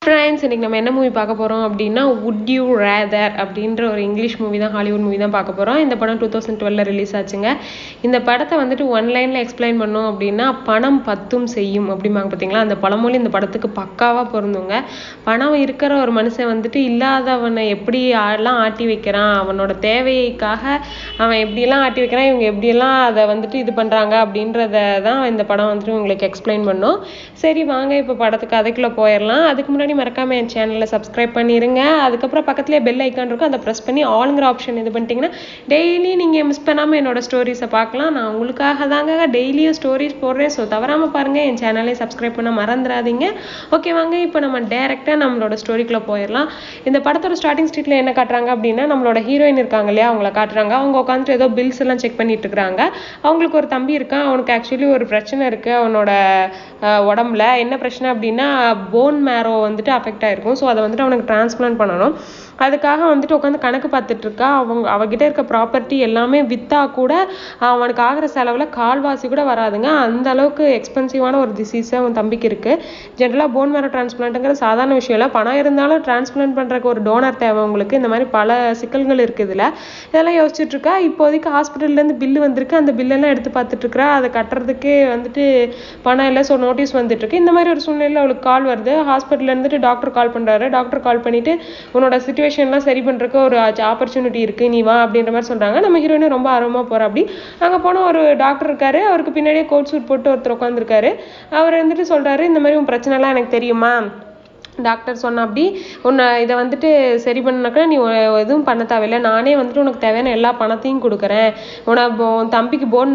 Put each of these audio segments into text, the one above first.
Friends, இன்றைக்கி நம்ம என்ன மூவி பார்க்க போகிறோம் அப்படின்னா வுட் யூ ரேதர் அப்படின்ற ஒரு இங்கிலீஷ் மூவி தான், ஹாலிவுட் மூவி தான் பார்க்க போகிறோம். இந்த படம் 2012 ரிலீஸ் ஆச்சுங்க. இந்த படத்தை வந்துட்டு ஒன்லைனில் எக்ஸ்பிளைன் பண்ணோம் அப்படின்னா பணம் பத்தும் செய்யும் அப்படிம்பாங்க பார்த்தீங்களா, அந்த பழமொழி இந்த படத்துக்கு பக்காவாக பொருந்துங்க. பணம் இருக்கிற ஒரு மனுஷன் வந்துட்டு இல்லாதவனை எப்படி எல்லாம் ஆட்டி வைக்கிறான், அவனோட தேவைக்காக அவன் எப்படியெல்லாம் ஆட்டி வைக்கிறான், இவங்க எப்படியெல்லாம் அதை வந்துட்டு இது பண்ணுறாங்க அப்படின்றத தான் இந்த படம் வந்துட்டு உங்களுக்கு எக்ஸ்பிளைன் பண்ணும். சரி வாங்க இப்போ படத்துக்கு கதைக்குள்ளே போயிடலாம். அதுக்கு முன்னாடி மறக்காம என் சேனலை சப்ஸ்கிரைப் பண்ணிடுங்க. அதுக்கப்புறம் பக்கத்துலேயே பெல் ஐக்கான் இருக்கும், அதை ப்ரெஸ் பண்ணி ஆளுங்கிற ஆப்ஷன் இது பண்ணிட்டீங்கன்னா டெய்லி நீங்கள் மிஸ் பண்ணாமல் என்னோட ஸ்டோரிஸை பார்க்கலாம். நான் உங்களுக்காக தாங்க டெய்லியும் ஸ்டோரிஸ் போடுறேன். ஸோ தவறாமல் பாருங்கள், என் சேனலையும் சப்ஸ்கிரைப் பண்ண மறந்துடாதீங்க. ஓகே வாங்க இப்போ நம்ம டேரெக்டாக நம்மளோட ஸ்டோரிக்குள்ளே போயிடலாம். இந்த படத்தோட ஸ்டார்டிங் ஸ்ட்ரீட்டில் என்ன காட்டுறாங்க அப்படின்னா, நம்மளோட ஹீரோயின் இருக்காங்க இல்லையா, அவங்கள காட்டுறாங்க. அவங்க உட்காந்துட்டு ஏதோ பில்ஸ் எல்லாம் செக் பண்ணிட்டு இருக்கிறாங்க. அவங்களுக்கு ஒரு தம்பி இருக்கான். அவனுக்கு ஆக்சுவலி ஒரு பிரச்சனை இருக்குது அவனோட உடம்புல. என்ன பிரச்சனை அப்படின்னா போன் மேரோ வந்துட்டு அஃபெக்ட் ஆயிருக்கும். ஸோ அதை வந்துட்டு அவனுக்கு டிரான்ஸ்பிளான்ட் பண்ணணும். அதுக்காக வந்துட்டு உட்காந்து கணக்கு பார்த்துட்டு இருக்கா. அவகிட்ட இருக்க ப்ராப்பர்ட்டி எல்லாமே விற்றா கூட அவனுக்கு ஆகிற செலவில் கால்வாசி கூட வராதுங்க. அந்த அளவுக்கு எக்ஸ்பென்சிவான ஒரு டிசீஸ் அவன் தம்பிக்கு இருக்குது. ஜென்ரலாக போன் மேரோ டிரான்ஸ்பிளான்ட்டுங்கிறது சாதாரண விஷயம் இல்லை. பணம் இருந்தாலும் டிரான்ஸ்பிளான்ட் பண்ணுறதுக்கு ஒரு டோனர் தேவை உங்களுக்கு. இந்த மாதிரி பல சிக்கல்கள் இருக்குது இதில். இதெல்லாம் யோசிச்சுட்டு இருக்கா. இப்போதைக்கு ஹாஸ்பிட்டல்லேருந்து பில்லு வந்திருக்கு. அந்த பில்லெல்லாம் எடுத்து பார்த்துட்டு இருக்கிறா. அதை கட்டுறதுக்கு வந்துட்டு பணம் இல்லை. ஸோ நோட்டீஸ் வந்துட்டு இருக்கு. இந்த மாதிரி ஒரு சூழ்நிலையில் அவளுக்கு கால் வருது. ஹாஸ்பிட்டல் இருந்துட்டு டாக்டர் கால் பண்ணுறாரு. டாக்டர் கால் பண்ணிட்டு உன்னோட சிச்சுவேஷன்லாம் சரி பண்ணுறதுக்கு ஒரு ஆப்பர்ச்சுனிட்டி இருக்குது, நீ வா அப்படின்ற மாதிரி சொல்கிறாங்க. நம்ம ஹீரோயினும் ரொம்ப ஆர்வமாக போகிறா. அப்படி அங்கே போனால் ஒரு டாக்டர் இருக்காரு. அவருக்கு பின்னாடியே கோட் சூட் போட்டு ஒருத்தர் உட்காந்துருக்காரு. அவர் வந்துட்டு சொல்கிறாரு, இந்த மாதிரி உன் பிரச்சனைலாம் எனக்கு தெரியுமா. டாக்டர் சொன்ன அப்படி உன்னை இதை வந்துட்டு சரி பண்ணாக்கா நீ எதுவும் பண்ண தேவையில்லை, நானே வந்துட்டு உனக்கு தேவையான எல்லா பணத்தையும் கொடுக்குறேன். உன் தம்பிக்கு போன்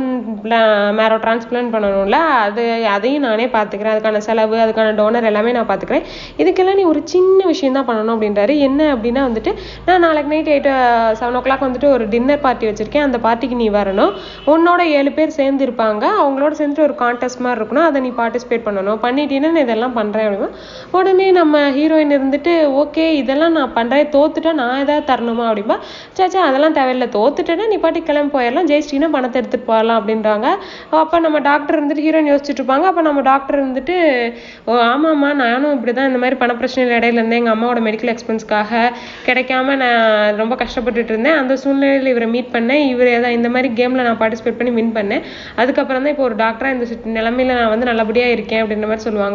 மேரோ டிரான்ஸ்பிளான்ட் பண்ணணும்ல, அதையும் நானே பார்த்துக்கிறேன். அதுக்கான செலவு, அதுக்கான டோனர் எல்லாமே நான் பார்த்துக்கிறேன். இதுக்கெல்லாம் நீ ஒரு சின்ன விஷயம் தான் பண்ணணும் அப்படின்றாரு. என்ன அப்படின்னா வந்துட்டு, நான் நாளைக்கு நைட் 7 o'clock வந்துட்டு ஒரு டின்னர் பார்ட்டி வச்சுருக்கேன். அந்த பார்ட்டிக்கு நீ வரணும். உன்னோட 7 பேர் சேர்ந்து இருப்பாங்க. அவங்களோட சேர்ந்துட்டு ஒரு கான்டெஸ்ட் மாதிரி இருக்கணும். அதை நீ பார்ட்டிசிபேட் பண்ணணும். பண்ணிட்டீங்கன்னா நான் இதெல்லாம் பண்ணுறேன் அப்படின்னா, உடனே நம்ம ஹீரோயின் இருந்துட்டு ஓகே இதெல்லாம் நான் பண்ணுறேன், தோத்துட்டா நான் ஏதாவது தரணுமா அப்படின்பா. சாச்சா அதெல்லாம் தேவையில்லை, தோத்துட்டேன்னா நீ பாட்டி கிளம்பி போயிடலாம், ஜெயிச்சிட்டிங்கன்னா பணத்தை எடுத்துகிட்டு போகலாம் அப்படின்றாங்க. அப்போ நம்ம டாக்டர் இருந்துட்டு ஹீரோயின் யோசிச்சுட்டு இருப்பாங்க. அப்போ நம்ம டாக்டர் இருந்துட்டு ஆமாம்மா நானும் இப்படி தான் இந்த மாதிரி பண பிரச்சனையில் இடையில இருந்தேன். எங்கள் அம்மாவோட மெடிக்கல் எக்ஸ்பென்ஸ்க்காக கிடைக்காம நான் ரொம்ப கஷ்டப்பட்டுட்டு இருந்தேன். அந்த சூழ்நிலையில் இவரை மீட் பண்ணேன். இவர் ஏதாவது இந்த மாதிரி கேமில் நான் பார்ட்டிசிபேட் பண்ணி வின் பண்ணேன். அதுக்கப்புறம் தான் இப்போ ஒரு டாக்டராக இந்த நிலைமையில நான் வந்து நல்லபடியாக இருக்கேன் அப்படின்ற மாதிரி சொல்லுவாங்க.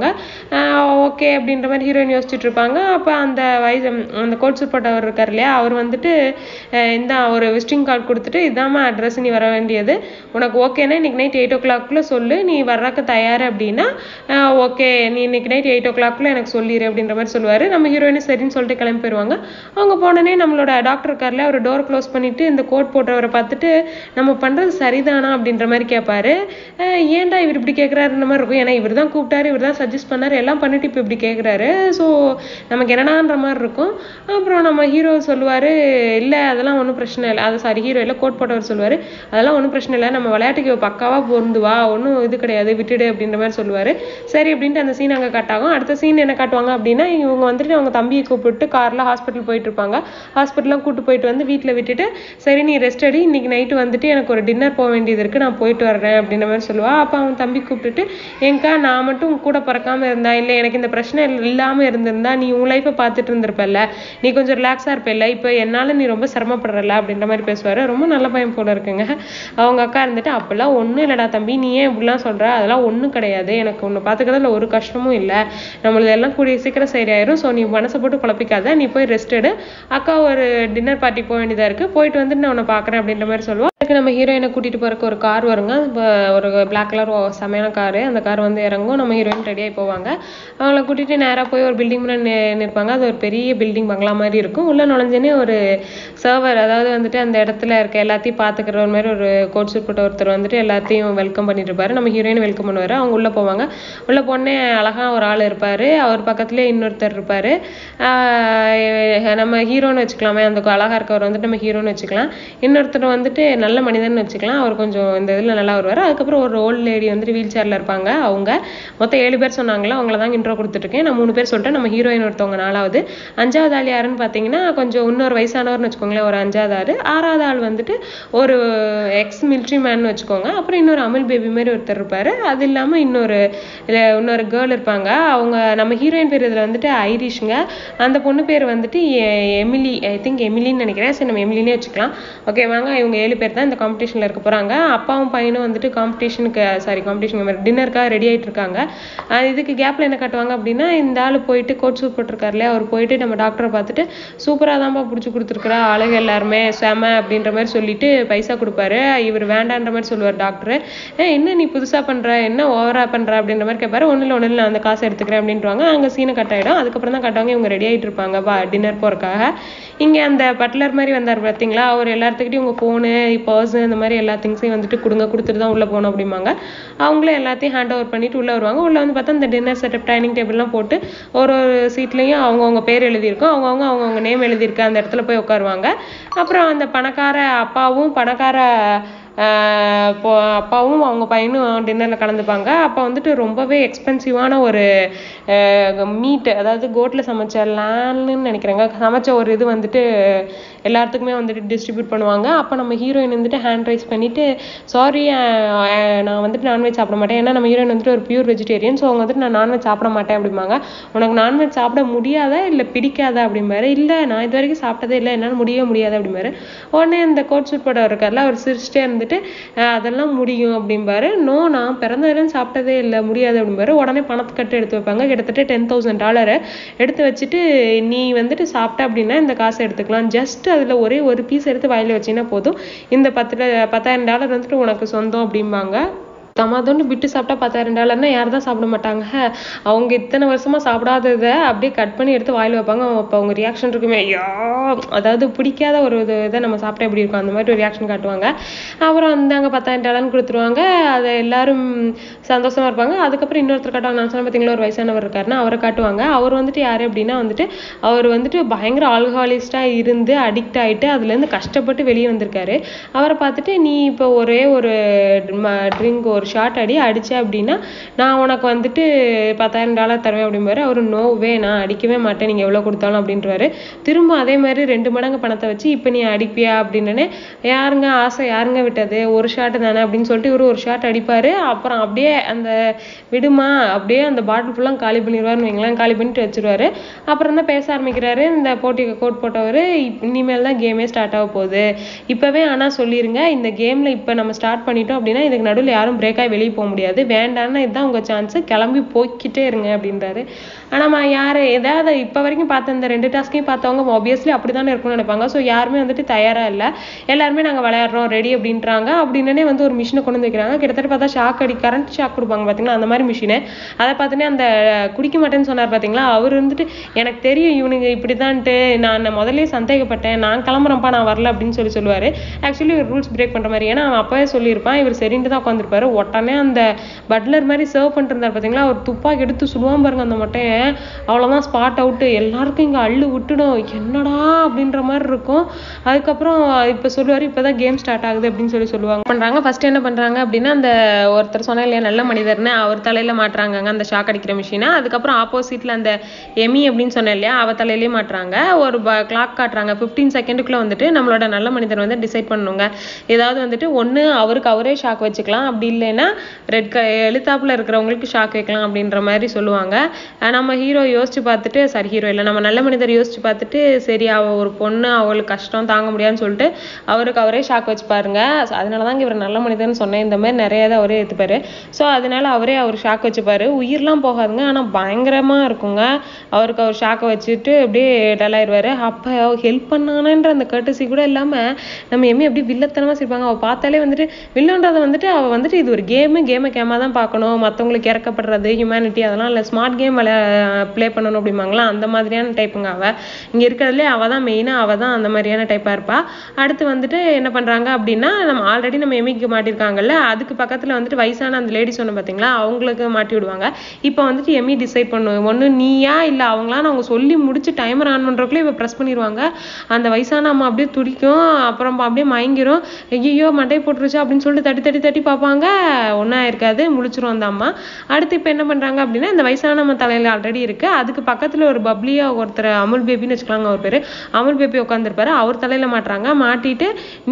ஓகே அப்படின்ற மாதிரி ஹீரோயின் யோசிச்சுட்டு இருப்பாங்க. அப்போ அந்த கோட் சூட் போட்டவர் இருக்கார் இல்லையா, அவர் வந்துட்டு இந்த ஒரு விசிட்டிங் கார்டு கொடுத்துட்டு இதாம்மா அட்ரஸ், நீ வர வேண்டியது, உனக்கு ஓகேனா இன்னைக்கு நைட் 8 o'clock சொல்லு, நீ வர்றக்கு தயார் அப்படின்னா ஓகே நீ இன்னைக்கு நைட் 8 o'clock எனக்கு சொல்லிடு அப்படின்ற மாதிரி சொல்லுவார். நம்ம ஹீரோயினும் சரின்னு சொல்லிட்டு கிளம்பி போயிடுவாங்க. அவங்க போனோடனே நம்மளோட டாக்டர் இருக்கார்ல, அவர் டோர் க்ளோஸ் பண்ணிட்டு இந்த கோட் போட்டவரை பார்த்துட்டு நம்ம பண்ணுறது சரிதானா அப்படின்ற மாதிரி கேட்பாரு. ஏன்டா இவர் இப்படி கேட்குறாருன்ற மாதிரி இருக்கும். ஏன்னா இவர் தான் கூப்பிட்டாரு, இவர் தான் சஜஸ்ட் பண்ணாரு, எல்லாம் பண்ணிட்டு இப்போ இப்படி கேட்குறாரு. ஸோ நமக்கு என்னடான்ற மாதிரி இருக்கும். அப்புறம் நம்ம ஹீரோ சொல்லுவார், இல்லை அதெல்லாம் ஒன்றும் பிரச்சனை இல்லை. அது ஹீரோ இல்லை, கோட் போட்டவர் சொல்லுவார், அதெல்லாம் ஒன்றும் பிரச்சனை இல்லை, நம்ம விளையாட்டுக்கு பக்காவாக பொருந்துவா, ஒன்றும் இது கிடையாது, விட்டுடு அப்படின்ற மாதிரி சொல்லுவார். சரி அப்படின்ட்டு அந்த சீன் அங்கே காட்டாகும். அடுத்த சீன் என்ன காட்டுவாங்க அப்படின்னா, இவங்க வந்துட்டு அவங்க தம்பியை கூப்பிட்டு காரில் ஹாஸ்பிட்டல் போயிட்டு இருப்பாங்க. ஹாஸ்பிட்டலாம் கூப்பிட்டு போயிட்டு வந்து வீட்டில் விட்டுட்டு, சரி நீ ரெஸ்ட் அடி, இன்னைக்கு நைட்டு வந்துட்டு எனக்கு ஒரு டின்னர் போக வேண்டியது இருக்குது, நான் போயிட்டு வர்றேன் அப்படின்ற மாதிரி சொல்லுவா. அப்போ அவன் தம்பி கூப்பிட்டுட்டு, ஏங்கா நான் மட்டும் கூட பிறக்காமல் இருந்தா, இல்லை எனக்கு இந்த பிரச்சனை இல்லாமல் இருந்திருந்தா நீ உன் லைஃப்பை பார்த்துட்டு இருந்திருப்பல்ல, நீ கொஞ்சம் ரிலாக்ஸாக இருப்பில்ல, இப்போ என்னால் நீ ரொம்ப சிரமப்படுறல அப்படின்ற மாதிரி பேசுவார். ரொம்ப நல்ல பையன் போல இருக்குங்க. அவங்க அக்கா இருந்துட்டு, அப்பெல்லாம் ஒன்றும் இல்லைடா தம்பி, நீ ஏன் இப்படிலாம் சொல்கிற, அதெல்லாம் ஒன்றும் கிடையாது, எனக்கு ஒன்று பார்த்துக்கிறதுல ஒரு கஷ்டமும் இல்லை, நம்மளது எல்லாம் கூடிய சீக்கிரம் சரியாயிரும். ஸோ நீ மனசை போட்டு குழப்பிக்காத, நீ போய் ரெஸ்ட் எடு, அக்கா ஒரு டின்னர் பார்ட்டி போக வேண்டியதாக இருக்குது, போயிட்டு வந்துட்டு நான் உன்னை பார்க்குறேன் அப்படின்ற மாதிரி சொல்லுவோம். அதுக்கு நம்ம ஹீரோயினை கூட்டிகிட்டு போகிறக்கு ஒரு கார் வருங்க. ஒரு பிளாக் கலர் செமையான காரு. அந்த கார் வந்து இறங்கும். நம்ம ஹீரோயின் ரெடியாகி போவாங்க. அவங்கள கூட்டிகிட்டு நேராக போய் ஒரு பில்டிங் முன்னாடி நிற்பாங்க. அது ஒரு பெரிய பில்டிங் பங்களா மாதிரி இருக்கும். உள்ளே நுழைஞ்சேனே ஒரு சர்வர், அதாவது வந்துட்டு அந்த இடத்துல இருக்க எல்லாத்தையும் பார்த்துக்கிற ஒரு மாதிரி ஒரு கோட் சூட் போட்ட ஒருத்தர் வந்துட்டு எல்லாத்தையும் வெல்கம் பண்ணிட்டு இருப்பாரு. நம்ம ஹீரோயின் வெல்கம் பண்ணுவார். அவங்க உள்ளே போவாங்க. உள்ளே போனே அழகாக ஒரு ஆள் இருப்பார். அவர் பக்கத்துலேயே இன்னொருத்தர் இருப்பார். நம்ம ஹீரோன்னு வச்சுக்கலாமே, அந்த அழகாக இருக்கவர் வந்துட்டு நம்ம ஹீரோன்னு வச்சுக்கலாம். இன்னொருத்தர் வந்துட்டு நல்ல மனிதன் வச்சுக்கலாம். அவர் கொஞ்சம் இந்த இதில் நல்லா வருவார். அதுக்கப்புறம் ஒரு ஓல்டு லேடி வந்துட்டு வீல் சேரில் இருப்பாங்க. அவங்க மொத்தம் 7 பேர் சொன்னாங்களா, அவங்கள தான் இன்ட்ரோ கொடுத்துட்ருக்கேன். நான் 3 பேர் சொல்லிட்டு நம்ம ஹீரோயின் ஒருத்தவங்க 4வது. 5வது ஆள் யாருன்னு பார்த்தீங்கன்னா கொஞ்சம் இன்னொரு வயசானவர்னு வச்சுக்கோங்களேன், ஒரு 5வது ஆள். 6வது ஆள் வந்துட்டு ஒரு எக்ஸ் மிலிட்ரி மேன் வச்சுக்கோங்க. அப்புறம் இன்னொரு அமில் பேபி மாதிரி ஒருத்தர் இருப்பாரு. அது இல்லாமல் இன்னொரு கேர்ள் இருப்பாங்க. அவங்க நம்ம ஹீரோயின் பேர் இதில் வந்துட்டு ஐரிஷ்ங்க. அந்த பொண்ணு பேர் வந்துட்டு எமிலி, ஐ திங்க் எமிலின்னு நினைக்கிறேன். சரி நம்ம எமிலினே வச்சுக்கலாம். ஓகே வாங்க, இவங்க 7 பேர் தான் இந்த காம்படிஷனில் இருக்க போகிறாங்க. அப்பாவும் பையனும் வந்துட்டு காம்படிஷன் டின்னருக்காக ரெடி ஆகிட்டு இருக்காங்க. இதுக்கு கேப்பில் என்ன காட்டுவாங்க அப்படின்னா, இந்த ஆள் போயிட்டு கோட் சூட் போட்டிருக்காரு இல்லையா, அவர் போயிட்டு நம்ம டாக்டரை பார்த்துட்டு சூப்பராக தான்ப்பா பிடிச்சி கொடுத்துருக்குறா, அழகு எல்லாருமே செம அப்படின்ற மாதிரி சொல்லிட்டு பைசா கொடுப்பாரு. இவர் வேண்டான்ற மாதிரி சொல்லுவார் டாக்டர். என்ன நீ புதுசாக பண்ணுற, என்ன ஓவரா பண்ணுற அப்படின்ற மாதிரி கேட்பாரு. ஒன்றும் இல்லை நான் அந்த காசை எடுத்துக்கிறேன் அப்படின்ட்டுவாங்க. அங்கே சீனை கட் ஆகிடும். அதுக்கப்புறம் தான் காட்டுவாங்க இவங்க ரெடி ஆகிட்டு இருப்பாங்க டின்னர் போகிறக்காக. இங்கே அந்த பட்லர் மாதிரி வந்தார் பார்த்தீங்களா, அவர் எல்லாத்துக்கிட்டையும் உங்கள் ஃபோனு பர்ஸு இந்த மாதிரி எல்லா திங்ஸையும் வந்துட்டு கொடுத்துட்டு தான் உள்ளே போகணும் அப்படிம்பாங்க. அவங்களும் எல்லாத்தையும் ஹேண்ட் ஓவர் பண்ணிட்டு உள்ளே வருவாங்க. உள்ளே வந்து பார்த்தா இந்த டின்னர் செட்டப் டைனிங் டேபிள்லாம் போட்டு ஒரு சீட்லேயும் அவங்கவுங்க பேர் எழுதியிருக்கும், அவங்கவுங்க நேம் எழுதியிருக்கு அந்த இடத்துல போய் உட்காருவாங்க. அப்புறம் அந்த பணக்கார அப்பாவும் அவங்க பையனும் டின்னரில் கலந்துப்பாங்க. அப்போ வந்துட்டு ரொம்பவே எக்ஸ்பென்சிவான ஒரு மீட், அதாவது கோட்டில் சமைச்ச லேன்னு நினைக்கிறேங்க, சமைச்ச ஒரு இது வந்துட்டு எல்லாத்துக்குமே வந்துட்டு டிஸ்ட்ரிபியூட் பண்ணுவாங்க. அப்போ நம்ம ஹீரோயின் வந்துட்டு ஹேண்ட் ரைஸ் பண்ணிவிட்டு சாரி நான் வந்துட்டு நான்வெஜ் சாப்பிட மாட்டேன், ஏன்னா நம்ம ஹீரோயின் வந்துட்டு ஒரு பியூர் வெஜிடேரியன். ஸோ அவங்க வந்துட்டு நான் நான்வெஜ் சாப்பிட மாட்டேன் அப்படிம்பாங்க. உனக்கு நான்வெஜ் சாப்பிட முடியாதா இல்லை பிடிக்காதா அப்படிம்பாரு. இல்லை நான் இது வரைக்கும் சாப்பிட்டதே இல்லை, என்னால் முடியாது அப்படிம்பாரு. உடனே இந்த கோட் சூட் போட இருக்கார்ல, அவர் சிரிச்சிட்டே இருந்துட்டு அதெல்லாம் முடியும் அப்படிம்பாரு. நோ நான் பிறந்ததுலேருந்து சாப்பிட்டதே இல்லை, முடியாது அப்படிம்பாரு. உடனே பணத்துக்கட்டு எடுத்து வைப்பாங்க. கிட்டத்தட்ட $10,000 எடுத்து வச்சுட்டு நீ வந்துட்டு சாப்பிட்ட அப்படின்னா இந்த காசை எடுத்துக்கலாம், ஜஸ்ட் அதில் ஒரே ஒரு பீஸ் எடுத்து வாயில வச்சிங்கன்னா போதும், இந்த $10,000 வந்துட்டு உனக்கு சொந்தம் அப்படிம்பாங்க. தமாதோன்னு விட்டு சாப்பிட்டா $10,000 யார் தான் சாப்பிட மாட்டாங்க. அவங்க இத்தனை வருஷமா சாப்பிடாததை அப்படியே கட் பண்ணி எடுத்து வாயில் வைப்பாங்க. அப்போ அவங்க ரியாக்ஷன் இருக்குமே, ஐயா, அதாவது பிடிக்காத ஒரு இதை நம்ம சாப்பிட்டா எப்படி இருக்கும் அந்த மாதிரி ஒரு ரியாக்ஷன் காட்டுவாங்க. அப்புறம் வந்தாங்க $10,000 கொடுத்துருவாங்க. அதை எல்லாரும் சந்தோஷமா இருப்பாங்க. அதுக்கப்புறம் இன்னொருத்தர் காட்டுவாங்க. நான் சொன்ன பார்த்தீங்களா ஒரு வயசானவர் இருக்காருன்னா அவரை காட்டுவாங்க. அவர் வந்துட்டு யாரு அப்படின்னா வந்துட்டு அவர் வந்துட்டு பயங்கர ஆல்கஹாலிஸ்டா இருந்து அடிக்ட் ஆகிட்டு அதுலேருந்து கஷ்டப்பட்டு வெளியே வந்திருக்காரு. அவரை பார்த்துட்டு நீ இப்போ ஒரே ஒரு ட்ரிங்க் ஒரு ஷார்ட் அடிச்ச அப்படின்னா நான் உனக்கு வந்துட்டு $10,000 தருவேன் அப்படிம்பாரு. அவரு நோவே நான் அடிக்கவே மாட்டேன், நீங்க எவ்வளவு கொடுத்தாலும் அப்படின்றாரு. திரும்ப அதே மாதிரி 2 மடங்கு பணத்தை வச்சு இப்ப நீ அடிப்பியா அப்படின்னு, யாருங்க ஆசை யாருங்க விட்டது, ஒரு ஷாட் தானே அப்படின்னு சொல்லிட்டு இவரு ஒரு ஷாட் அடிப்பாரு. அப்புறம் அப்படியே அந்த விடுமா அப்படியே அந்த பாட்டில் ஃபுல்லாக காலி பண்ணிடுவாருன்னு வைங்களேன். காலி பண்ணிட்டு வச்சிருவாரு. அப்புறம் தான் பேச ஆரம்பிக்கிறாரு இந்த போட்டிக்கு கோட் போட்டவர். இனிமேல் தான் கேமே ஸ்டார்ட் ஆக போகுது, இப்பவே ஆனா சொல்லிருங்க இந்த கேம்ல இப்ப நம்ம ஸ்டார்ட் பண்ணிட்டோம் அப்படின்னா இதுக்கு நடுவில் யாரும் பிரேக் ஆகி வெளியே போக முடியாது, வேண்டாம்னா இதுதான் உங்க சான்ஸ், கிளம்பி போய்கிட்டே இருங்க அப்படின்றாரு. ஆனா யாரு ஏதாவது இப்ப வரைக்கும் பார்த்த இந்த 2 டாஸ்கையும் பார்த்தவங்க ஆப்வியஸ்லி அப்படித்தானே இருக்கும்னு நினைப்பாங்க. ஸோ யாருமே வந்துட்டு தயாரா இல்லை, எல்லாருமே நாங்க விளையாடுறோம் ரெடி அப்படின்றாங்க. அப்படின்னே வந்து ஒரு மிஷினை கொண்டு வந்து வைக்கிறாங்க. கிட்டத்தட்ட பார்த்தா ஷாக் கரண்ட் ஷாக் கொடுப்பாங்க பாத்தீங்களா, அந்த மாதிரி மிஷினை. அதை பார்த்துனே அந்த குடிக்க மாட்டேன்னு சொன்னார் பாத்தீங்களா, அவர் வந்துட்டு எனக்கு தெரியும் இவனுங்க இப்படிதான்ட்டு, நான் முதல்ல சந்தேகப்பட்டேன், நான் கிளம்புறேன்ப்பா நான் வரல அப்படின்னு சொல்லுவாரு. ஆக்சுவலி ஒரு ரூல்ஸ் பிரேக் பண்ற மாதிரி, ஏன்னா அவன் அப்பவே சொல்லியிருப்பான் இவர் சரின்ட்டு தான் உட்காந்துருப்பாரு. உடனே அந்த பட்லர் மாதிரி சர்வ் பண்ணிட்டு இருந்தார் பாத்தீங்களா, அவர் துப்பாக்கி எடுத்து சுடுவான் பாருங்க அந்த மட்டையை, அவ்வளவுதான் ஸ்பாட் அவுட், எல்லாருக்கும் இங்க அள்ளு விட்டுடும், என்னடா அப்படின்ற மாதிரி இருக்கும். அதுக்கப்புறம் இப்ப சொல்லுவாரு இப்பதான் கேம் ஸ்டார்ட் ஆகுது அப்படின்னு சொல்லுவாங்க. பண்றாங்க ஃபர்ஸ்ட் என்ன பண்றாங்க அப்படின்னா, அந்த ஒருத்தர் சொன்னா இல்லையா நல்ல மனிதர்னு, அவர் தலையில மாட்டுறாங்க அந்த ஷாக் அடிக்கிற மிஷினை. அதுக்கப்புறம் ஆப்போசிட்ல அந்த எமி அப்படின்னு சொன்னேன் இல்லையா, அவ தலையிலேயே மாட்டுறாங்க. ஒரு கிளாக் காட்டுறாங்க, 15 செகண்டுக்குள்ள வந்துட்டு நம்மளோட நல்ல மனிதர் வந்து டிசைட் பண்ணுங்க, ஏதாவது வந்துட்டு ஒண்ணு அவருக்கு அவரே ஷாக் வச்சுக்கலாம், அப்படி இல்லைன்னா எழுத்தாப்புல இருக்கிறவங்களுக்கு ஷாக் வைக்கலாம் அப்படின்ற மாதிரி சொல்லுவாங்க. நம்ம ஹீரோ யோசிச்சு பார்த்துட்டு, சாரி ஹீரோ இல்லை நம்ம நல்ல மனிதர் யோசிச்சு பார்த்துட்டு, சரி அவ ஒரு பொண்ணு அவளுக்கு கஷ்டம் தாங்க முடியாதுன்னு சொல்லிட்டு அவருக்கு அவரே ஷாக் வச்சு பாருங்க. அதனாலதான் இவர் நல்ல மனிதர்னு சொன்னேன், இந்த மாதிரி நிறைய தான் அவரே ஏத்துப்பாரு. ஸோ அதனால அவரே அவர் ஷாக் வச்சுப்பாரு. உயிர்லாம் போகாதுங்க, ஆனா பயங்கரமா இருக்குங்க. அவருக்கு அவர் ஷாக்கை வச்சுட்டு அப்படியே டல்லாயிருவாரு. அப்ப ஹெல்ப் பண்ணானன்ற அந்த கர்டசி கூட இல்லாம நம்ம எம்மி அப்படியே வில்லத்தனமா சிரிப்பாங்க. அவ பார்த்தாலே வந்துட்டு வில்லன்றதை வந்துட்டு அவ வந்துட்டு இது ஒரு கேமை கேமா தான் பார்க்கணும், மற்றவங்களுக்கு இறக்கப்படுறது ஹியூமனிட்டி அதெல்லாம் இல்லை, ஸ்மார்ட் கேம் பிளே பண்ணணும் அப்படிம்பாங்களா, அந்த மாதிரியான டைப்புங்க அவ. இங்க இருக்கிறதுலே அவ தான் மெயினா, அவ தான் அந்த மாதிரியான டைப்பா இருப்பா. அடுத்து வந்துட்டு என்ன பண்றாங்க அப்படின்னா, நம்ம ஆல்ரெடி நம்ம எமிக்கு மாட்டிருக்காங்கல்ல, அதுக்கு பக்கத்துல வந்துட்டு வயசான அந்த லேடி சொன்ன பாத்தீங்களா, அவங்களுக்கு மாட்டி விடுவாங்க. இப்போ வந்துட்டு எமி டிசைட் பண்ணுவோம், ஒண்ணு நீயா இல்ல அவங்களான்னு அவங்க சொல்லி முடிச்சு டைமர் ஆன் பண்றதுக்குள்ள இவ ப்ரெஸ் பண்ணிடுவாங்க. அந்த வயசான அம்மா அப்படியே துடிக்கும், அப்புறம் அப்படியே மயங்கிரும், ஐயோ மண்டை போட்டுருச்சு அப்படின்னு சொல்லிட்டு தட்டி பார்ப்பாங்க. ஒன்றா இருக்காது, முழிச்சிரும் அந்த அம்மா. அடுத்து இப்போ என்ன பண்ணுறாங்க அப்படின்னா, இந்த வயசான நம்ம தலையில் ஆல்ரெடி இருக்குது, அதுக்கு பக்கத்தில் ஒரு பப்ளியாக ஒருத்தர் அமுல் பேபின்னு வச்சுக்கலாங்க அவர் பேர், அமுல் பேபி உட்காந்துருப்பாரு, அவர் தலையில் மாட்டுறாங்க. மாட்டிட்டு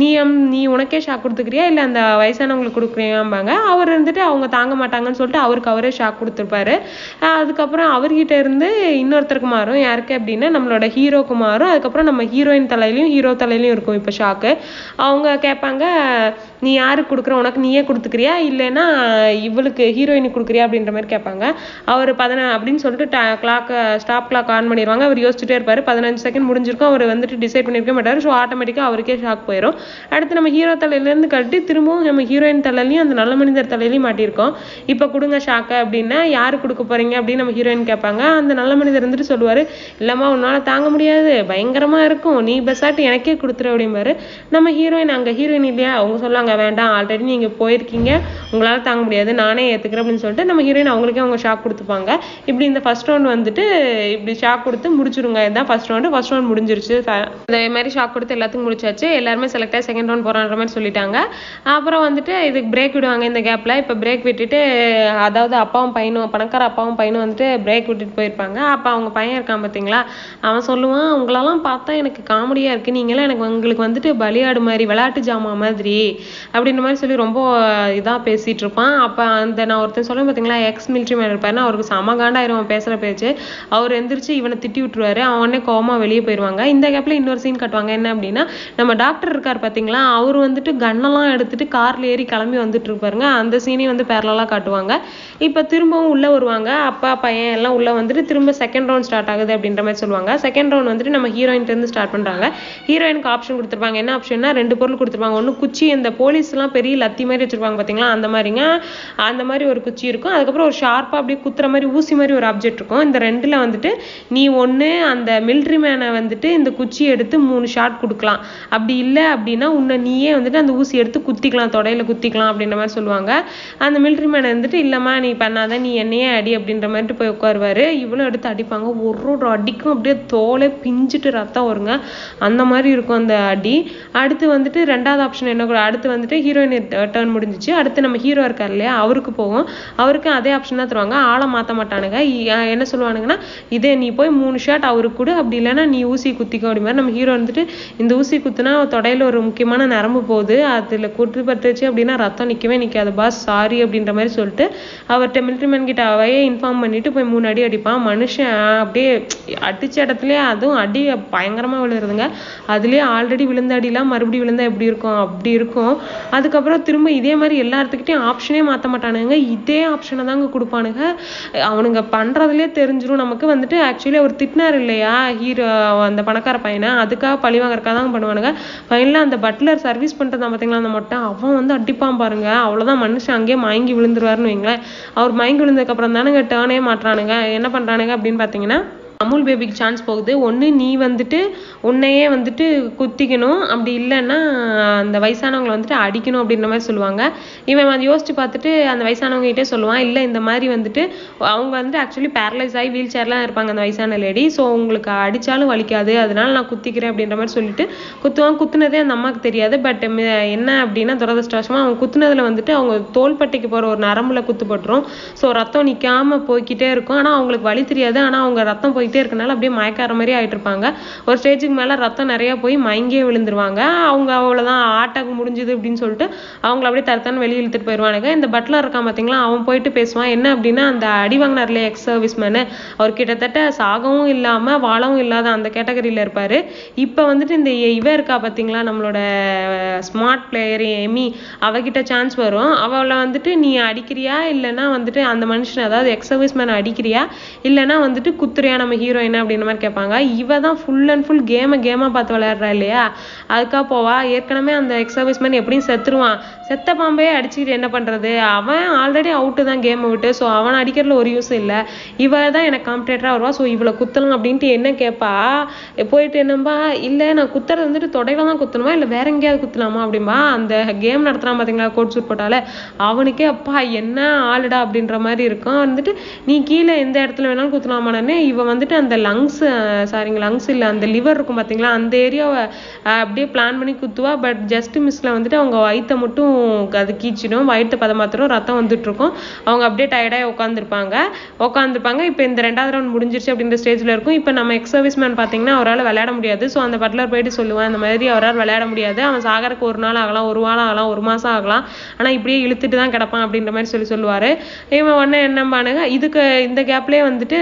நீ உனக்கே ஷாக் கொடுத்துக்கிறியா இல்லை அந்த வயசானவங்களுக்கு கொடுக்குறியாம்பாங்க. அவர் இருந்துட்டு அவங்க தாங்க மாட்டாங்கன்னு சொல்லிட்டு அவருக்கு அவரே ஷாக் கொடுத்துருப்பாரு. அதுக்கப்புறம் அவர்கிட்ட இருந்து இன்னொருத்தருக்கு மாறும், யாருக்கு அப்படின்னா நம்மளோட ஹீரோக்கு மாறும். அதுக்கப்புறம் நம்ம ஹீரோயின் தலையிலையும் ஹீரோ தலையிலையும் இருக்கும் இப்போ ஷாக்கு. அவங்க கேட்பாங்க, நீ யாருக்கு கொடுக்குற, உனக்கு நீயே கொடுத்துக்கிறியா இல்லைன்னா இவளுக்கு ஹீரோயினுக்கு கொடுக்குறியா அப்படின்ற மாதிரி கேட்பாங்க. அவர் அப்படின்னு சொல்லிட்டு ஸ்டாப் கிளாக் ஆன் பண்ணிடுவாங்க. அவர் யோசிச்சுட்டே இருப்பார். 15 செகண்ட் முடிஞ்சிருக்கும், அவர் வந்துட்டு டிசைட் பண்ணியிருக்க மாட்டார். ஸோ ஆட்டோமேட்டிக்காக அவருக்கே ஷாக் போயிடும். அடுத்து நம்ம ஹீரோ தலையிலேருந்து கட்டி திரும்பவும் நம்ம ஹீரோயின் தலையிலையும் அந்த நல்ல மனிதர் தலையிலையும் மாட்டியிருக்கோம். இப்போ கொடுங்க ஷாக்கை அப்படின்னா யாரு கொடுக்க போறீங்க அப்படின்னு நம்ம ஹீரோயின் கேட்பாங்க. அந்த நல்ல மனிதர் வந்துட்டு சொல்லுவார், இல்லைம்மா உன்னால் தாங்க முடியாது, பயங்கரமாக இருக்கும், நீ பெஸ்ஸாட்டு எனக்கே கொடுத்துரு அப்படிம்பாரு. நம்ம ஹீரோயின் அங்கே ஹீரோயின் இல்லையா, அவங்க சொல்லுவாங்க, வேண்டாம் ஆல்ரெடி நீங்கள் போயிருக்கீங்க, உங்களால் தாங்க முடியாது, நானே ஏற்றுக்கிறேன் அப்படின்னு சொல்லிட்டு நம்ம ஹீரோயின் அவங்களுக்கே அவங்க ஷாக் கொடுத்துப்பாங்க. இப்படி இந்த ஃபர்ஸ்ட் ரவுண்ட் வந்துட்டு இப்படி ஷாக் கொடுத்து முடிச்சிருங்க. இதுதான் ஃபர்ஸ்ட் ரவுண்ட் முடிஞ்சிருச்சு. அதே மாதிரி ஷாக் கொடுத்து எல்லாத்துக்கும் முடிச்சாச்சு. எல்லாருமே செலக்ட் ஆகி செகண்ட் ரவுண்ட் போறான்ற மாதிரி சொல்லிட்டாங்க. அப்புறம் வந்துட்டு இதுக்கு பிரேக் விடுவாங்க. இந்த கேப்ல இப்போ பிரேக் விட்டுட்டு, அதாவது அப்பாவும் பையனும், பணக்கார அப்பாவும் பையனும் வந்துட்டு பிரேக் விட்டுட்டு போயிருப்பாங்க. அப்போ அவங்க பையன் இருக்கான் பார்த்தீங்களா, அவன் சொல்லுவான், உங்களெல்லாம் பார்த்தா எனக்கு காமெடியா இருக்கு, நீங்களாம் உங்களுக்கு வந்துட்டு பலியாடு மாதிரி, விளையாட்டு ஜாமா மாதிரி அப்படின்ற மாதிரி சொல்லி ரொம்ப இதாக பேசிட்டு இருப்பான். அப்போ அந்த நான் ஒருத்தர் சொல்லுவேன் பார்த்தீங்களா, எக்ஸ் மிலிட்ரி மேன் இருப்பாருன்னா அவருக்கு சமகாண்டாயிரும் பேசுகிற பேச்சு. அவர் எந்திரிச்சு இவனை திட்டி விட்டுருவாரு. அவனே கோவமா வெளியே போயிடுவாங்க. இந்த கேப்ல இன்னொரு சீன் காட்டுவாங்க. என்ன அப்படின்னா, நம்ம டாக்டர் இருக்கார் பார்த்தீங்களா, அவர் வந்துட்டு கன்னெல்லாம் எடுத்துட்டு கார்ல ஏறி கிளம்பி வந்துட்டு இருப்பாருங்க. அந்த சீனையும் வந்து பேரலா காட்டுவாங்க. இப்போ திரும்பவும் உள்ள வருவாங்க, அப்பா பையன் எல்லாம் உள்ள வந்துட்டு திரும்ப செகண்ட் ரவுண்ட் ஸ்டார்ட் ஆகுது அப்படின்ற மாதிரி சொல்லுவாங்க. செகண்ட் ரவுண்ட் வந்துட்டு நம்ம ஹீரோயின் இருந்து ஸ்டார்ட் பண்றாங்க. ஹீரோயினுக்கு ஆப்ஷன் கொடுத்துருப்பாங்க. என்ன ஆப்ஷன்னா, 2 பொருள் கொடுத்துருப்பாங்க. ஒன்று குச்சி, இந்த போலீஸ் எல்லாம் பெரிய லத்தி மாதிரி வச்சிருப்பாங்க பார்த்தீங்களா, அந்த மாதிரிங்க, அந்த மாதிரி ஒரு குச்சி இருக்கும். அதுக்கப்புறம் ஒரு ஷார்ப்பா அப்படியே குத்துற மாதிரி ஊசி மாதிரி ஒரு ஆப்ஜெக்ட் இருக்கும். இந்த ரெண்டுல வந்துட்டு நீ ஒன்று அந்த மிலிட்ரி மேனை வந்துட்டு இந்த குச்சி எடுத்து 3 ஷாட் கொடுக்கலாம், அப்படி இல்லை அப்படின்னா உன்னை நீயே வந்துட்டு அந்த ஊசி எடுத்து குத்திக்கலாம், தொடையில குத்திக்கலாம் அப்படின்ற மாதிரி சொல்லுவாங்க. அந்த மிலிட்ரி மேனை வந்துட்டு, இல்லம்மா நீ பண்ணாத, நீ என்னையே அடி அப்படின்ற மாதிரி போய் உட்காருவாரு. இவ்வளோ எடுத்து அடிப்பாங்க. ஒரு அடிக்கும் அப்படியே தோலை பிஞ்சிட்டு ரத்தம் வருங்க, அந்த மாதிரி இருக்கும் அந்த அடி. அடுத்து வந்துட்டு ரெண்டாவது ஆப்ஷன் என்ன, அடுத்து வந்துட்டு ஹீரோயின் டர்ன் முடிஞ்சிச்சு. அடுத்து நம்ம ஹீரோ இருக்கார் இல்லையா, அவருக்கு போகும். அவருக்கு அதே ஆப்ஷன் தான் தருவாங்க, ஆளை மாற்ற மாட்டானுங்க. என்ன சொல்லுவானுங்கன்னா, இதே நீ போய் 3 ஷாட் அவருக்கு கொடு, அப்படி இல்லைன்னா நீ ஊசி குத்திக்கோ அப்படி மாதிரி. நம்ம ஹீரோ வந்துட்டு, இந்த ஊசி குத்துனா தொடையில ஒரு முக்கியமான நரம்பு போகுது, அதுல குத்துப்பட்டுச்சு அப்படின்னா ரத்தம் நிற்கவே நிற்காது பாஸ், சாரி அப்படின்ற மாதிரி சொல்லிட்டு அவர்கிட்ட மிலிட்ரி மேன் கிட்ட அவையே இன்ஃபார்ம் பண்ணிட்டு போய் 3 அடி அடிப்பான். மனுஷன் அப்படியே அடிச்ச இடத்துலயே அதுவும் அடி பயங்கரமா விழுறதுங்க. அதுலயே ஆல்ரெடி விழுந்த அடிலாம் மறுபடியும் விழுந்தா எப்படி இருக்கும், அப்படி இருக்கும். அதுக்கப்புறம் திரும்ப இதே மாதிரி எல்லா இடத்துக்கிட்டையும் ஆப்ஷனே மாற்ற மாட்டானுங்க, இதே ஆப்ஷனை தாங்க கொடுப்பானுங்க. அவனுங்க பண்றதுலேயே தெரிஞ்சிடும் நமக்கு. வந்துட்டு ஆக்சுவலி அவர் திட்டினார் இல்லையா ஹீரோ, அந்த பணக்கார பையனை, அதுக்காக பழி வாங்கறக்காக தான் பண்ணுவானுங்க. ஃபைனலாக அந்த பட்லர் சர்வீஸ் பண்ணுறதா பார்த்தீங்களா, அந்த மொட்டை அவன் வந்து அடிப்பான் பாருங்க, அவ்வளோதான், மனுஷன் அங்கேயே மயங்கி விழுந்துருவாருன்னு வைங்களேன். அவர் மயங்கி விழுந்ததுக்கு அப்புறம் தானுங்க டேர்னே மாட்டுறானுங்க. என்ன பண்றானுங்க அப்படின்னு பார்த்தீங்கன்னா, அமுல் பேபிக்கு சான்ஸ் போகுது. ஒன்று நீ வந்துட்டு உன்னையே வந்துட்டு குத்திக்கணும், அப்படி இல்லைன்னா அந்த வயசானவங்களை வந்துட்டு அடிக்கணும் அப்படின்ற மாதிரி சொல்லுவாங்க. இவன் வந்து யோசிச்சு பார்த்துட்டு அந்த வயசானவங்க கிட்டே சொல்லுவான், இல்லை இந்த மாதிரி வந்துட்டு அவங்க வந்துட்டு ஆக்சுவலி பேரலைஸ் ஆகி வீல் சேர்லாம் இருப்பாங்க அந்த வயசான லேடி, ஸோ உங்களுக்கு அடித்தாலும் வலிக்காது, அதனால நான் குத்திக்கிறேன் அப்படின்ற மாதிரி சொல்லிட்டு குத்துவான். குத்துனதே அந்த அம்மாவுக்கு தெரியாது. பட் என்ன அப்படின்னா, துரதிருஷ்டவசமாக அவங்க குத்துனதில் வந்துட்டு அவங்க தோள்பட்டைக்கு போகிற ஒரு நரம்புல குத்துப்பட்டுரும். ஸோ ரத்தம் நிற்காம போய்கிட்டே இருக்கும். ஆனால் அவங்களுக்கு வலி தெரியாது. ஆனால் அவங்க ரத்தம் போயிட்டே இருக்கனால அப்படியே மயக்கார மாதிரி ஆயிட்டு இருப்பாங்க. ஒரு ஸ்டேஜுக்கு மேல ரத்தம் நிறைய போய் மயங்கியே விழுந்துருவாங்க. அவங்க அவ்வளவுதான், ஆட்டாக்கு முடிஞ்சது அப்படின்னு சொல்லிட்டு அவங்களை அப்படியே தரத்தான வெளியே இழுத்துட்டு போயிடுவானுங்க. இந்த பட்லர் இருக்கான் பார்த்தீங்களா, அவன் போயிட்டு பேசுவான். என்ன அப்படின்னா, அந்த அடி வாங்கினார்ல எக்ஸ் சர்வீஸ் மேனு, அவர் கிட்டத்தட்ட சாகவும் இல்லாம வாழவும் இல்லாத அந்த கேட்டகரியில இருப்பாரு. இப்ப வந்துட்டு இந்த இவ இருக்கா பார்த்தீங்களா, நம்மளோட ஸ்மார்ட் பிளேயர் எமி, அவகிட்ட சான்ஸ் வரும். அவளை வந்துட்டு நீ அடிக்கிறியா இல்லைன்னா வந்துட்டு அந்த மனுஷன், அதாவது எக்ஸ் சர்வீஸ் மேனை அடிக்கிறியா இல்லைன்னா வந்துட்டு குத்துறியா நம்ம ஹீரோயின் அப்படின்ற மாதிரி கேட்பாங்க. இவ தான் ஃபுல் அண்ட் ஃபுல் கேமா பார்த்து விளையாடுறா இல்லையா, அதுக்காக போவா. ஏற்கனவே அந்த எக்ஸ் சர்வீஸ் மேன் எப்படியும் செத்துருவான். செத்த பாம்பே அடிச்சுட்டு என்ன பண்றது, அவன் ஆல்ரெடி அவுட்டு தான் கேமை விட்டு. ஸோ அவன் அடிக்கிறதுல ஒரு யூஸ் இல்லை. இவ தான் எனக்கு காம்படேட்டரா வருவா. ஸோ இவளை குத்தலாம் அப்படின்ட்டு என்ன கேட்பா. போயிட்டு என்னம்பா, இல்லை நான் குத்துறது வந்துட்டு தொடையில தான் குத்தணுமா இல்லை வேற எங்கேயாவது குத்தலாமா அப்படின்பா. அந்த கேம் நடத்துறான் பார்த்தீங்களா, கோட் சூட் போட்டால, அவனுக்கே அப்பா என்ன ஆளுடா அப்படின்ற மாதிரி இருக்கும். வந்துட்டு நீ கீழே எந்த இடத்துல வேணாலும் குத்தலாமானே, இவ வந்து வந்துட்டு அந்த லங்ஸ் லங்ஸ் இல்லை அந்த லிவர் இருக்கும் பார்த்தீங்களா, அந்த ஏரியாவை அப்படியே பிளான் பண்ணி குத்துவா. பட் ஜஸ்ட் மிஸ்ல வந்துட்டு அவங்க வயிற்றை மட்டும் அது கீச்சிடும், வயிற்று பதமாத்திரம், ரத்தம் வந்துட்டு இருக்கும். அவங்க அப்படியே டயர்டாக உட்காந்துருப்பாங்க. இப்போ இந்த 2வது ரவுண்ட் முடிஞ்சிருச்சு அப்படின்ற ஸ்டேஜில் இருக்கும். இப்போ நம்ம எக்ஸ் சர்வீஸ் மேன் பார்த்தீங்கன்னா அவரால் விளையாட முடியாது. ஸோ அந்த பட்லர் போயிட்டு சொல்லுவேன், இந்த மாதிரி அவரால் விளையாட முடியாது, அவன் சாகருக்கு 1 நாள் ஆகலாம், 1 வாரம் ஆகலாம், 1 மாதம் ஆகலாம், ஆனால் இப்படியே இழுத்துட்டு தான் கிடப்பான் அப்படின்ற மாதிரி சொல்லுவார். இவன் உடனே என்ன பண்ணுங்க, இந்த கேப்லேயே வந்துட்டு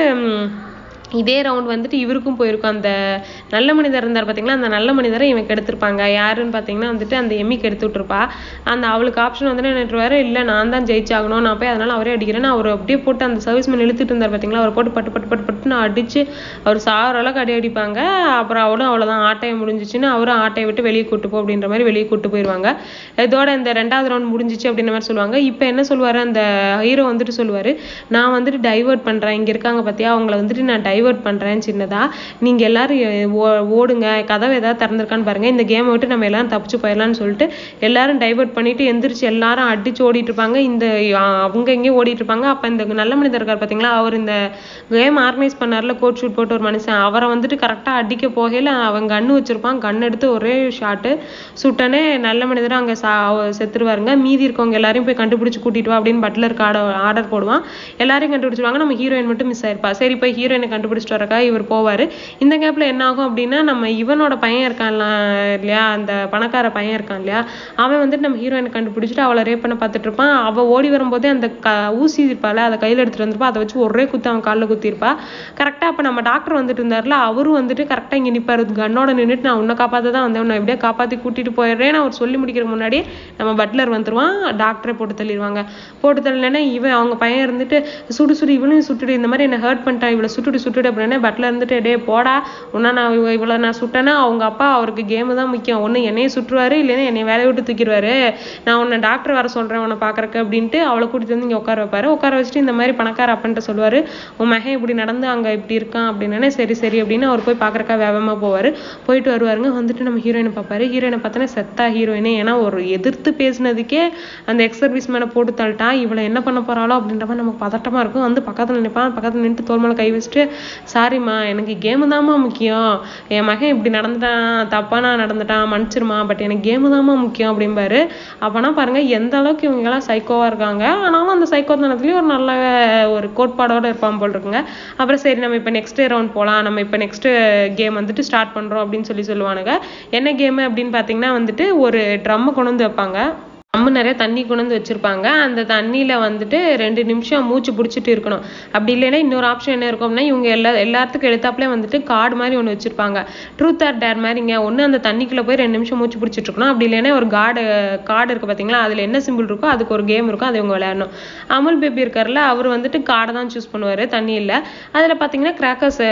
இதே ரவுண்ட் வந்துட்டு இவருக்கும் போயிருக்கும். அந்த நல்ல மனிதர் இருந்தார் பார்த்தீங்களா, அந்த நல்ல மனிதரை இவன் கெடுத்திருப்பாங்க. யாருன்னு பார்த்தீங்கன்னா வந்துட்டு அந்த எம்மிக்கு எடுத்து விட்டுருப்பா. அவளுக்கு ஆப்ஷன் வந்துட்டு நினைட்டுருவாரு, இல்லை நான் தான் ஜெயிச்சாகணும், நான் போய் அதனால அவரே அடிக்கிறேன்னு அவர் அப்படியே போட்டு அந்த சர்வீஸ் மேன் இழுத்துட்டு இருந்தார் பார்த்தீங்களா, அவர் போட்டு பட்டுன்னு அடிச்சு அவர் சாகிற அளவுக்கு அடிப்பாங்க. அப்புறம் அவளும் அவ்வளோதான், ஆட்டையை முடிஞ்சிச்சுன்னு அவரும் ஆட்டையை விட்டு வெளியே கூட்டு போ அப்படின்ற மாதிரி வெளியே கூட்டு போயிடுவாங்க. இதோட இந்த 2வது ரவுண்ட் முடிஞ்சிச்சு அப்படின்ற மாதிரி சொல்லுவாங்க. இப்போ என்ன சொல்லுவாரு அந்த ஹீரோ வந்துட்டு சொல்லுவாரு, நான் வந்துட்டு டைவர்ட் பண்றேன், இங்க இருக்காங்க பார்த்தியா அவங்கள வந்துட்டு நான் டைவர்ட் பண்றேன் சின்னதா, நீங்க எல்லாரும் ஓடுங்க, கதவை ஏதாவது திறந்திருக்கான்னு பாருங்க, இந்த கேமை விட்டு நம்ம எல்லாரும் தப்பிச்சு போயிடலாம்னு சொல்லிட்டு எல்லாரும் டைவர்ட் பண்ணிட்டு எந்திரிச்சு எல்லாரும் அடிச்சு ஓடிட்டு இருப்பாங்க. அவங்க எங்கேயும் ஓடிட்டு இருப்பாங்க. அப்ப இந்த நல்ல மனிதர் இருக்கார் பாத்தீங்களா, அவர் இந்த கேம் ஆர்கனைஸ் பண்ணார்ல, கோட் ஷூட் போட்டு ஒரு மனுஷன், அவரை வந்துட்டு கரெக்டா அடிக்க போகையில அவன் கண்ணு வச்சிருப்பான், கண் எடுத்து ஒரே ஷாட்டு சுட்டனே நல்ல மனிதர் அங்க செத்துருவாருங்க. மீதி இருக்கவங்க எல்லாரையும் போய் கண்டுபிடிச்சு கூட்டிட்டு வா அப்படின்னு பட்லருக்கு ஆர்டர் போடுவான். எல்லாரையும் கண்டுபிடிச்சிருவாங்க. நம்ம ஹீரோயின் மட்டும் மிஸ் ஆயிருப்பா. சரி போய் ஹீரோயினை கண்டுபிடிச்சிட்டு வரக்கா இவர் போவாரு. இந்த கேப்ல என்ன ஆகும் அப்படின்னா, நம்ம இவனோட பையன் இருக்கான் இல்லையா, அந்த பணக்கார பையன் இருக்கான் இல்லையா, அவன் வந்துட்டு நம்ம ஹீரோயினை கண்டுபிடிச்சிட்டு அவளை ரேப் பண்ண பார்த்துட்டு இருப்பான். அவ ஓடி வரும்போதே அந்த ஊசி இருப்பாள் அதை கையில எடுத்துட்டு வந்திருப்பா, அதை வச்சு ஒரே குத்து அவன் காலில் குத்திருப்பா. கரெக்டா அப்ப நம்ம டாக்டர் வந்துட்டு இருந்தாருல, அவரும் வந்துட்டு கரெக்டா இங்க நிப்பாரு, கண்ணோட நின்றுட்டு நான் உன்னை காப்பாத்த தான் வந்தேன், உன்னை எப்படியா காப்பாத்தி கூட்டிட்டு போயிடுறேன்னு அவர் சொல்லி முடிக்கிற முன்னாடியே நம்ம பட்லர் வந்துருவான். டாக்டரை போட்டு தள்ளிடுவாங்க. போட்டு தள்ளனா இவன் அவங்க பையன் இருந்துட்டு சுடு இவனையும் சுட்டுடு, இந்த மாதிரி என்ன ஹர்ட் பண்ணிட்டான், இவளை சுட்டுடு அப்படின்னா பட்லர் இருந்துட்டு டே போடா, உன்னா நான் இவ்வளோ நான் சுட்டேன்னா அவங்க அப்பா அவருக்கு கேமு தான் முக்கியம், ஒன்று என்னையே சுட்டுருவாரு இல்லைன்னா என்னை வேலையை விட்டு தூக்கிடுவாரு, நான் உன்னை டாக்டர் வர சொல்றேன் உன்னை பாக்குறக்கு அப்படின்ட்டு அவளை கூட்டிட்டு வந்து இங்கே உட்கார வைப்பாரு. உட்கார வச்சுட்டு இந்த மாதிரி பணக்கார அப்பன்ட்டு சொல்லுவாரு, உன் மகன் இப்படி நடந்து அங்க இப்படி இருக்கான் அப்படின்னா சரி அப்படின்னு அவர் போய் பாக்குறக்கா வேகமா போவாரு. போயிட்டு வருவாருங்க. வந்துட்டு நம்ம ஹீரோயினை பார்ப்பாரு. ஹீரோயினை பார்த்தோன்னா செத்தா ஹீரோயினே, ஏன்னா ஒரு எதிர்த்து பேசினதுக்கே அந்த எக்ஸ் சர்வீஸ் மேனை போட்டு தள்ளிட்டான், இவளை என்ன பண்ண போறாளோ அப்படின்ற மாதிரி நமக்கு பதட்டமா இருக்கும். வந்து பக்கத்துல நினைப்பான், பக்கத்துல நின்று தோல் மேல கை வச்சுட்டு, சாரிம்மா எனக்கு கேமு தான்மா முக்கியம், என் மகன் இப்படி நடந்துட்டான், தப்பானா நடந்துட்டான், மன்னிச்சிருமா, பட் எனக்கு கேமு தான்மா முக்கியம் அப்படிம்பாரு. அப்பனா பாருங்க எந்த அளவுக்கு இவங்க எல்லாம் சைக்கோவா இருக்காங்க. ஆனாலும் அந்த சைக்கோத்தனத்துலயும் ஒரு நல்ல ஒரு கோட்பாடோட இருப்பான் போல் இருக்குங்க. அப்புறம் சரி நம்ம இப்ப நெக்ஸ்ட் ரவுண்ட் போலாம், நம்ம இப்ப நெக்ஸ்ட் கேம் வந்துட்டு ஸ்டார்ட் பண்றோம் அப்படின்னு சொல்லுவானுங்க. என்ன கேம் அப்படின்னு பாத்தீங்கன்னா வந்துட்டு ஒரு ட்ரம் கொண்டு வந்து வைப்பாங்க. நிறைய தண்ணி கொண்டு வந்து வச்சிருப்பாங்க. அந்த தண்ணியில வந்துட்டு 2 நிமிஷம் மூச்சு பிடிச்சிட்டு இருக்கணும். அப்படி இல்லைன்னா இன்னொரு ஆப்ஷன் என்ன இருக்கும்னா, இவங்க எல்லாத்துக்கும் எழுத்தாப்புல வந்துட்டு கார்டு மாதிரி ஒன்று வச்சிருப்பாங்க, ட்ரூத் ஆர் டேர் மாதிரிங்க. ஒன்று அந்த தண்ணிக்குள்ள போய் 2 நிமிஷம் மூச்சு பிடிச்சிட்டு இருக்கணும். அப்படி இல்லைன்னா ஒரு கார்டு இருக்கு பார்த்தீங்களா, அதுல என்ன சிம்பிள் இருக்கோ அதுக்கு ஒரு கேம் இருக்கும், அதை இவங்க விளையாடணும். அமுல் பேபி இருக்காருல்ல, அவர் வந்துட்டு கார்டை தான் சூஸ் பண்ணுவாரு, தண்ணி இல்லை. அதுல பார்த்தீங்கன்னா கிராக்கர்ஸ்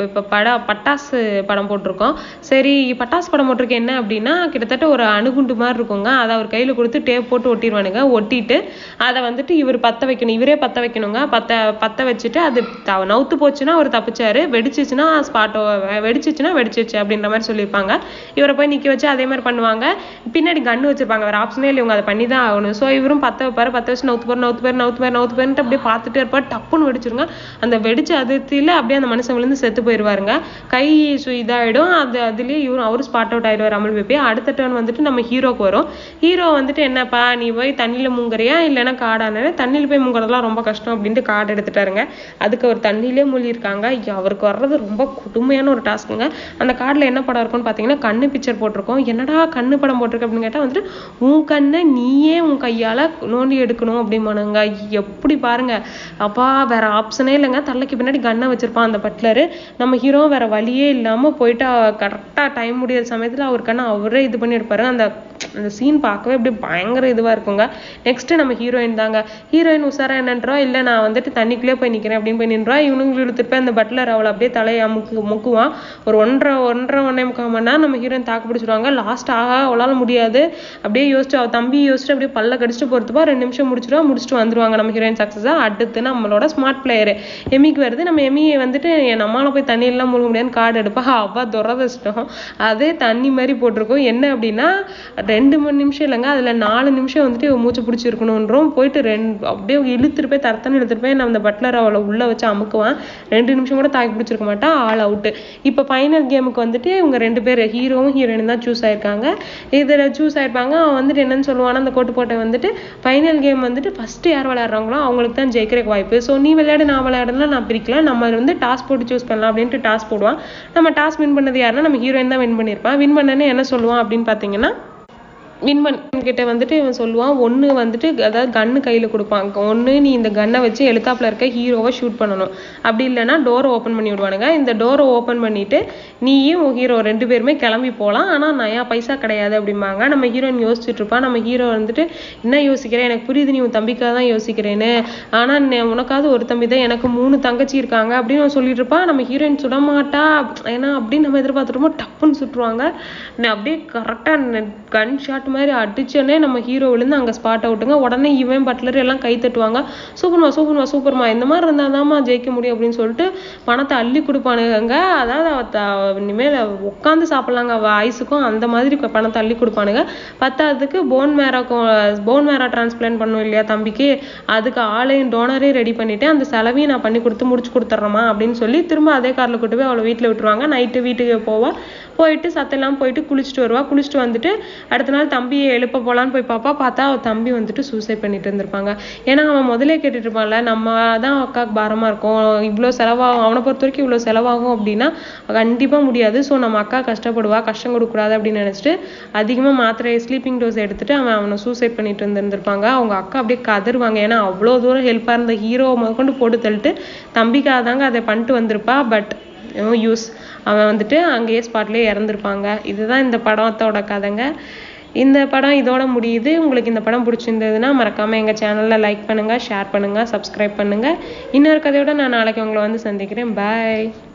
பட்டாசு படம் போட்டிருக்கோம். சரி பட்டாசு படம் போட்டிருக்கேன் என்ன அப்படின்னா, கிட்டத்தட்ட ஒரு அணுகுண்டு மாதிரி இருக்குங்க. அதை அவர் கையில கொடுத்து டேப் போட்டு ஒட்டிடுவானுங்க. ஒட்டிட்டு அதை வந்துட்டு இவர் பத்த வைக்கணும், இவரே பத்த வைக்கணுங்க. பத்த வச்சுட்டு அது நவுத்து போச்சுன்னா அவர் தப்பிச்சாரு, வெடிச்சிச்சுன்னா ஸ்பாட்டோ, வெடிச்சிச்சு அப்படின்ற மாதிரி சொல்லியிருப்பாங்க. இவரை போய் நிக்க வச்சு அதே மாதிரி பண்ணுவாங்க. பின்னாடி கண்ணு வச்சிருப்பாங்க, வேற ஆப்ஷனே இல்லை, இவங்க அதை பண்ணி தான் ஆகணும். ஸோ இவரும் பத்த வைப்பாரு, பத்த வச்சு நவுத்து பேருன்ட்டு அப்படியே பார்த்துட்டே இருப்பாரு. டப்புன்னு வெடிச்சிருங்க. அந்த வெடிச்ச அதிர்ச்சியில அப்படியே அந்த மனுஷன் விழுந்து செத்து போயிடுவாருங்க. கை இதாயிடும். அதுலயே அவரும் ஸ்பாட் அவுட் ஆயிடுவார் அமுல் பேபி. அடுத்த டர்ன் வந்துட்டு நம்ம ஹீரோக்கு வரும். ஹீரோ வந்துட்டு என்னப்பா நீ போய் தண்ணியில முங்குறியா இல்லைன்னா காடானே, தண்ணியில போய் முங்குறதுலாம் ரொம்ப கஷ்டம் அப்படின்ட்டு காடு எடுத்துட்டாருங்க. அதுக்கு அவர் தண்ணியிலே மூழ்கிருக்காங்க. அவருக்கு வர்றது ரொம்ப கொடுமையான ஒரு டாஸ்க்குங்க. அந்த கார்டில் என்ன படம் இருக்கும்னு பார்த்தீங்கன்னா கண்ணு பிக்சர் போட்டிருக்கோம். என்னடா கண்ணு படம் போட்டிருக்கு அப்படின்னு கேட்டால் வந்துட்டு உன் கண்ணை நீயே உன் கையால் நோண்டி எடுக்கணும் அப்படிமானுங்க. எப்படி பாருங்க அப்பா, வேற ஆப்ஷனே இல்லைங்க. தலைக்கு பின்னாடி கண்ணை வச்சிருப்பான் அந்த பட்லரு. நம்ம ஹீரோ வேற வழியே இல்லாமல் போயிட்டு கரெக்டாக டைம் முடியிற சமயத்தில் அவர் கண்ணை அவரே இது பண்ணி எடுப்பாரு. அந்த சீன் பார்க்கவே அப்படி பயங்கர இதுவா இருக்குங்க. நெக்ஸ்ட் நம்ம ஹீரோயின் தாங்க. ஹீரோயின் உசாரா என்னன்றா, இல்லை நான் வந்துட்டு தண்ணிக்குள்ளே போய் நிற்கிறேன் அப்படின்னு போய் நின்றா. இவனுங்களை இழுத்துட்டு அந்த பட்லர் அவளை அப்படியே தலையை முக்குவான். ஒரு 1.5 மணி நேரம் நம்ம ஹீரோயின் தாக்கு பிடிச்சிருவாங்க. லாஸ்ட் அவளால முடியாது, அப்படியே யோசிச்சு அவள் தம்பி யோசிச்சுட்டு அப்படியே பல்ல கடிச்சிட்டு போறதுப்பா 2 நிமிஷம் முடிச்சுட்டு வந்துருவாங்க நம்ம ஹீரோயின் சக்சஸா. அடுத்து நம்மளோட ஸ்மார்ட் பிளேயரு எமிக்கு வருது. நம்ம எமியை வந்துட்டு என் நம்மளால போய் தண்ணியெல்லாம் முழுக முடியாதுன்னு கார்டு எடுப்பா. அவ துரதிஷ்டம் அதே தண்ணி மாதிரி போட்டிருக்கோம். என்ன அப்படின்னா 2 நிமிஷம் இல்லைங்க, அதுல 4 நிமிஷம் வந்துட்டு மூச்சு பிடிச்சி இருக்கணுன்றோம். போயிட்டு அப்படியே இழுத்துட்டு போய் இழுத்துட்டு போய் நம்ம அந்த பட்லர் அவளை உள்ள வச்சு அமுக்குவான். 2 நிமிஷம் கூட தாக்கி பிடிச்சிருக்க மாட்டா, ஆல் அவுட்டு. இப்போ ஃபைனல் கேமுக்கு வந்துட்டு இவங்க 2 பேர் ஹீரோவும் ஹீரோயினும் தான் சூஸ் ஆயிருக்காங்க. இதில் சூஸ் ஆயிருப்பாங்க. அவன் வந்துட்டு என்னன்னு சொல்லுவானா, அந்த கோட்டு போட்டை வந்துட்டு ஃபைனல் கேம் வந்துட்டு ஃபர்ஸ்ட் யார் விளையாடுறாங்களோ அவங்களுக்கு தான் ஜெயிக்கிறதுக்கு வாய்ப்பு. ஸோ நீ விளையாடு நான் விளையாடுனா நான் பிரிக்கல, நம்ம வந்து டாஸ் போட்டு சூஸ் பண்ணலாம் அப்படின்ட்டு டாஸ் போடுவான். நம்ம டாஸ் வின் பண்ணது யாருன்னா நம்ம ஹீரோயின் தான் வின் பண்ணியிருப்பான். வின் பண்ணனே என்ன சொல்லுவான் அப்படின்னு பார்த்தீங்கன்னா, வின்மன் கிட்ட வந்துட்டு இவன் சொல்லுவான், ஒன்று வந்துட்டு அதாவது கன்னு கையில் கொடுப்பான். ஒன்று நீ இந்த கன்னை வச்சு எழுத்தாப்புல இருக்க ஹீரோவை ஷூட் பண்ணணும், அப்படி இல்லைன்னா டோரை ஓப்பன் பண்ணி விடுவானுங்க. இந்த டோரை ஓப்பன் பண்ணிட்டு நீயும் ஹீரோ 2 பேருமே கிளம்பி போகலாம், ஆனால் நயா பைசா கிடையாது அப்படிம்பாங்க. நம்ம ஹீரோயின் யோசிச்சுட்டு இருப்பான். நம்ம ஹீரோ வந்துட்டு என்ன யோசிக்கிறேன், எனக்கு புரியுது நீ உன் தம்பிக்காக தான் யோசிக்கிறேன்னு, ஆனால் உனக்காவது ஒரு தம்பி தான், எனக்கு 3 தங்கச்சி இருக்காங்க அப்படின்னு சொல்லிட்டு இருப்பான். நம்ம ஹீரோயின் சுடமாட்டா ஏன்னா அப்படின்னு நம்ம எதிர்பார்த்துட்டோமோ டப்புன்னு சுட்டுருவாங்க. அப்படியே கரெக்டாக கன் ஷாட் மாதிரி அடிச்சோடனே நம்ம ஹீரோ விழுந்து அங்கே ஸ்பாட் அவுட்டுங்க. உடனே இவன் பட்லர் எல்லாம் கை தட்டுவாங்க. சூப்பர்மா இந்த மாதிரி இருந்தால் தான்மா ஜெயிக்க முடியும் அப்படின்னு சொல்லிட்டு பணத்தை அள்ளி கொடுப்பானுங்க. அதாவது இனிமேல் உட்காந்து சாப்பிட்லாங்க வாய்ஸுக்கும் அந்த மாதிரி பணத்தை அள்ளி கொடுப்பானுங்க. பத்தாவதுக்கு போன் மேரா டிரான்ஸ்பிளான்ட் பண்ணும் இல்லையா தம்பிக்கு, அதுக்கு ஆளையும் டோனரையும் ரெடி பண்ணிட்டு அந்த செலவையும் நான் பண்ணி கொடுத்து முடிச்சு கொடுத்துட்றேம்மா அப்படின்னு சொல்லி திரும்ப அதே காரில் கூட்டு போய் அவளை வீட்டில் விட்டுருவாங்க. நைட்டு வீட்டுக்கு போயிட்டு சத்தெல்லாம் போயிட்டு குளிச்சுட்டு வருவா. குளிச்சுட்டு வந்துட்டு அடுத்த நாள் தம்பியை எழுப்ப போகலான்னு போய் பார்த்தா அவள் தம்பி வந்துட்டு சூசைட் பண்ணிட்டு இருந்திருப்பாங்க. ஏன்னா அவன் முதலே கேட்டுட்டு இருப்பான்ல, நம்ம தான் அக்காவுக்கு பாரமாக இருக்கும், இவ்வளோ செலவாகும், அவனை பொறுத்த வரைக்கும் இவ்வளோ செலவாகும் அப்படின்னா கண்டிப்பாக முடியாது, ஸோ நம்ம அக்கா கஷ்டப்படுவா, கஷ்டம் கொடுக்கூடாது அப்படின்னு நினச்சிட்டு அதிகமாக மாத்திரை ஸ்லீப்பிங் டோஸ் எடுத்துட்டு அவனை சூசைட் பண்ணிட்டு இருந்திருப்பாங்க. அவங்க அக்கா அப்படியே கதறுவாங்க. ஏன்னா அவ்வளோ தூரம் ஹெல்ப்பாக இருந்த ஹீரோவை முதற்கொண்டு போட்டு தள்ளிட்டு தம்பிக்காக தாங்க அதை பண்ணிட்டு வந்திருப்பா. பட் யூஸ் அவன் வந்துட்டு அங்கேயே ஸ்பாட்லேயே இறந்துருப்பாங்க. இதுதான் இந்த படத்தோட கதைங்க. இந்த படம் இதோட முடியுது. உங்களுக்கு இந்த படம் பிடிச்சிருந்ததுன்னா மறக்காமல் எங்கள் சேனலில் லைக் பண்ணுங்கள், ஷேர் பண்ணுங்கள், சப்ஸ்கிரைப் பண்ணுங்கள். இன்னொரு கதையோட நான் நாளைக்கு உங்களை வந்து சந்திக்கிறேன். பாய்.